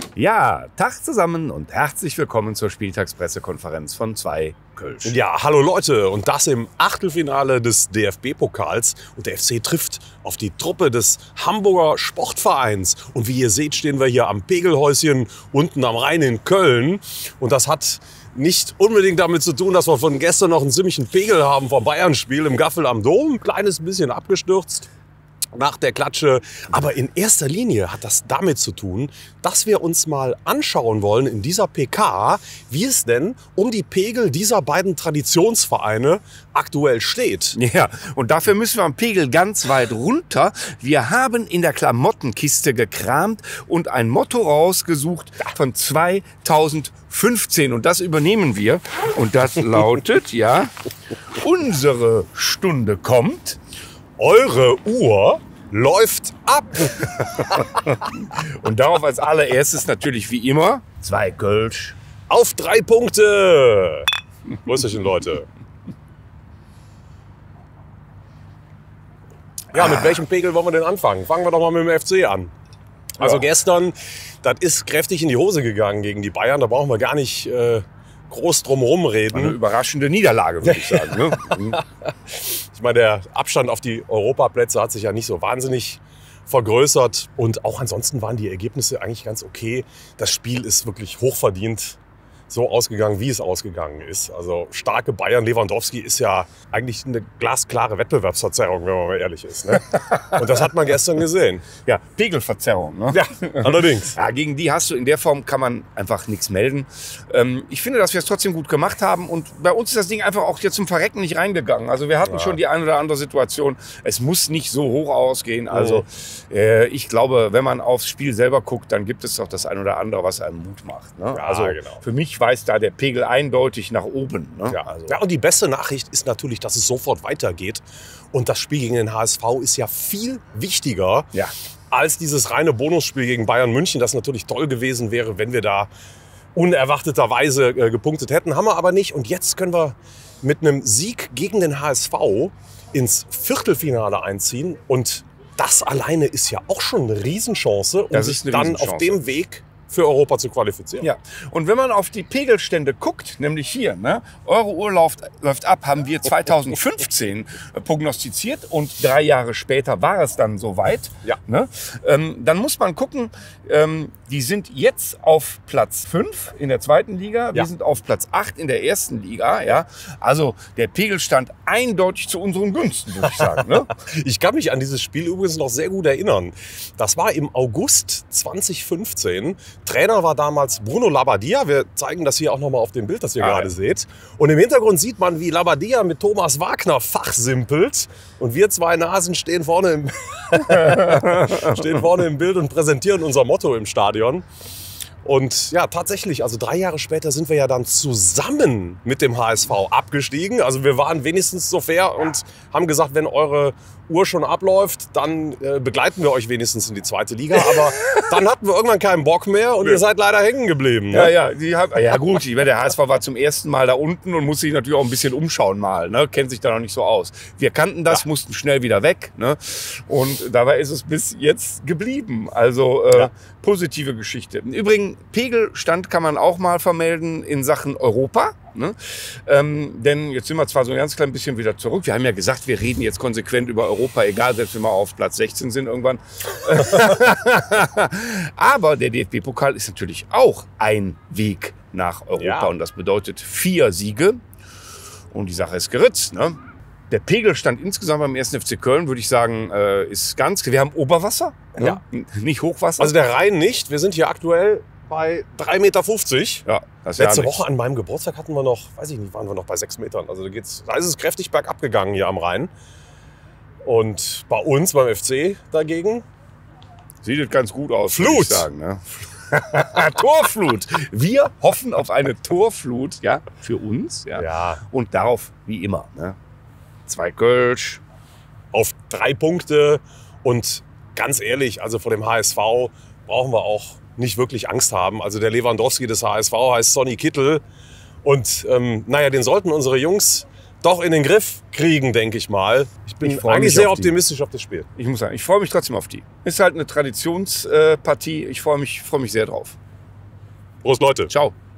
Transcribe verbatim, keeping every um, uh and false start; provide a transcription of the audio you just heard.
Ja, Tag zusammen und herzlich willkommen zur Spieltagspressekonferenz von zwei Kölsch. Ja, hallo Leute, und das im Achtelfinale des D F B-Pokals. Und der F C trifft auf die Truppe des Hamburger Sportvereins. Und wie ihr seht, stehen wir hier am Pegelhäuschen unten am Rhein in Köln. Und das hat nicht unbedingt damit zu tun, dass wir von gestern noch einen ziemlichen Pegel haben vom Bayern-Spiel im Gaffel am Dom. Ein kleines bisschen abgestürzt nach der Klatsche. Aber in erster Linie hat das damit zu tun, dass wir uns mal anschauen wollen in dieser P K, wie es denn um die Pegel dieser beiden Traditionsvereine aktuell steht. Ja, und dafür müssen wir am Pegel ganz weit runter. Wir haben in der Klamottenkiste gekramt und ein Motto rausgesucht von zweitausendfünfzehn. Und das übernehmen wir. Und das lautet, ja, unsere Stunde kommt. Eure Uhr läuft ab. Und darauf als allererstes natürlich wie immer zwei Kölsch. Auf drei Punkte. Grüßerchen, Leute. Ja, mit welchem Pegel wollen wir denn anfangen? Fangen wir doch mal mit dem F C an. Also ja. Gestern, das ist kräftig in die Hose gegangen gegen die Bayern. Da brauchen wir gar nicht äh, groß drum herum reden. Eine überraschende Niederlage, würde ich sagen. Ne? Ich meine, der Abstand auf die Europaplätze hat sich ja nicht so wahnsinnig vergrößert. Und auch ansonsten waren die Ergebnisse eigentlich ganz okay. Das Spiel ist wirklich hochverdient so ausgegangen, wie es ausgegangen ist. Also starke Bayern, Lewandowski ist ja eigentlich eine glasklare Wettbewerbsverzerrung, wenn man mal ehrlich ist. Ne? Und das hat man gestern gesehen. Ja, Pegelverzerrung. Ne? Ja, allerdings. Ja, gegen die hast du in der Form kann man einfach nichts melden. Ähm, ich finde, dass wir es trotzdem gut gemacht haben. Und bei uns ist das Ding einfach auch hier zum Verrecken nicht reingegangen. Also wir hatten ja. schon die eine oder andere Situation. Es muss nicht so hoch ausgehen. Also äh, ich glaube, wenn man aufs Spiel selber guckt, dann gibt es doch das eine oder andere, was einem Mut macht. Ne? Ja, also genau. Für mich weist da der Pegel eindeutig nach oben. Ne? Ja. Also. Ja, und die beste Nachricht ist natürlich, dass es sofort weitergeht. Und das Spiel gegen den H S V ist ja viel wichtiger ja. als dieses reine Bonusspiel gegen Bayern München, das natürlich toll gewesen wäre, wenn wir da unerwarteterweise äh, gepunktet hätten. Haben wir aber nicht. Und jetzt können wir mit einem Sieg gegen den H S V ins Viertelfinale einziehen. Und das alleine ist ja auch schon eine Riesenchance, um sich dann auf dem Weg für Europa zu qualifizieren. Ja, und wenn man auf die Pegelstände guckt, nämlich hier, ne, eure Uhr läuft, läuft ab, haben wir zweitausendfünfzehn prognostiziert und drei Jahre später war es dann soweit. Ja. Ne? Ähm, dann muss man gucken, ähm, die sind jetzt auf Platz fünf in der zweiten Liga, wir ja. sind auf Platz acht in der ersten Liga. Ja? Also der Pegelstand eindeutig zu unseren Günsten, würde ich sagen. Ne? Ich kann mich an dieses Spiel übrigens noch sehr gut erinnern. Das war im August zweitausendfünfzehn. Trainer war damals Bruno Labbadia. Wir zeigen das hier auch nochmal auf dem Bild, das ihr ah, gerade ja. seht. Und im Hintergrund sieht man, wie Labbadia mit Thomas Wagner fachsimpelt. Und wir zwei Nasen stehen vorne im, stehen vorne im Bild und präsentieren unser Motto im Stadion. Und ja, tatsächlich, also drei Jahre später sind wir ja dann zusammen mit dem H S V abgestiegen. Also wir waren wenigstens so fair und haben gesagt, wenn eure Uhr schon abläuft, dann äh, begleiten wir euch wenigstens in die zweite Liga. Aber dann hatten wir irgendwann keinen Bock mehr und ihr seid leider hängen geblieben. Ne? Ja, ja, die haben, ja gut, der H S V war zum ersten Mal da unten und musste sich natürlich auch ein bisschen umschauen mal. Ne? Kennt sich da noch nicht so aus. Wir kannten das, ja. mussten schnell wieder weg. Ne? Und dabei ist es bis jetzt geblieben. Also äh, ja. positive Geschichte. Übrigens, Pegelstand kann man auch mal vermelden in Sachen Europa. Ne? Ähm, denn jetzt sind wir zwar so ein ganz klein bisschen wieder zurück. Wir haben ja gesagt, wir reden jetzt konsequent über Europa, egal, selbst wenn wir auf Platz sechzehn sind irgendwann. Aber der D F B-Pokal ist natürlich auch ein Weg nach Europa. Ja. Und das bedeutet vier Siege. Und die Sache ist geritzt. Ne? Der Pegelstand insgesamt beim ersten F C Köln, würde ich sagen, äh, ist ganz... Wir haben Oberwasser, ja. ne? Nicht Hochwasser. Also der Rhein nicht. Wir sind hier aktuell bei drei Meter fünfzig. Ja, das ist Letzte ja Woche an meinem Geburtstag hatten wir noch, weiß ich nicht, waren wir noch bei sechs Metern. Also da, geht's, da ist es kräftig bergab gegangen hier am Rhein. Und bei uns, beim F C dagegen... Sieht es ganz gut aus, Flut. würde ich sagen. Ne? Torflut. Wir hoffen auf eine Torflut, ja, für uns. Ja. Ja. Und darauf, wie immer, ne? Zwei Kölsch. Auf drei Punkte. Und ganz ehrlich, also vor dem H S V brauchen wir auch nicht wirklich Angst haben. Also der Lewandowski des H S V heißt Sonny Kittel. Und ähm, naja, den sollten unsere Jungs doch in den Griff kriegen, denke ich mal. Ich bin ich eigentlich sehr auf optimistisch die. auf das Spiel. Ich muss sagen, ich freue mich trotzdem auf die. Ist halt eine Traditionspartie. Ich freue mich, freue mich sehr drauf. Prost, Leute. Ciao.